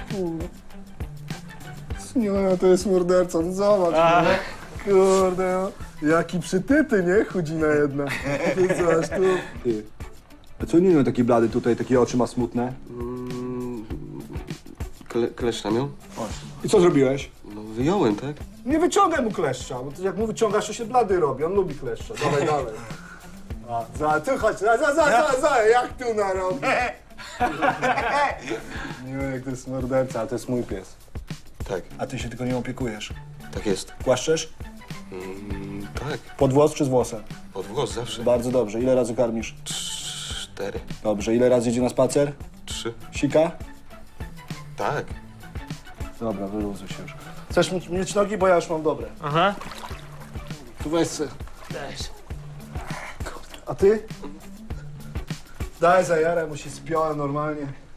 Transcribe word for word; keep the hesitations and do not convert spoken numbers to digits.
Kurde. Nie, to jest morderca, no zobacz. A. Kurde, no. Jaki przytyty, nie? Chudzina jedna. Ty zobacz, tu. Ty. A co nie taki blady tutaj, takie oczy ma smutne? Mm, kle, kleszcza miał? I co zrobiłeś? No wyjąłem, tak? Nie wyciągaj mu kleszcza, bo to jak mu wyciągasz, to się blady robi. On lubi kleszcza. Dawaj, dawaj. A, za, ty chodź, za, za, za, za, za, jak tu narobi? Nie wiem, jak to jest morderca, ale to jest mój pies. Tak, A ty się tylko nie opiekujesz. tak jest. Głaszczesz? Mm, tak, Pod włos czy z włosem? pod włos zawsze. Bardzo dobrze. Ile razy karmisz? Cztery, Dobrze. Ile razy idzie na spacer? trzy. Sika? Tak. Dobra, wyluzuj się już. Chcesz mieć, mieć nogi, bo ja już mam dobre. Aha. Tu weź se. Też. A ty? Daj zajarę, mu się spiąłem normalnie.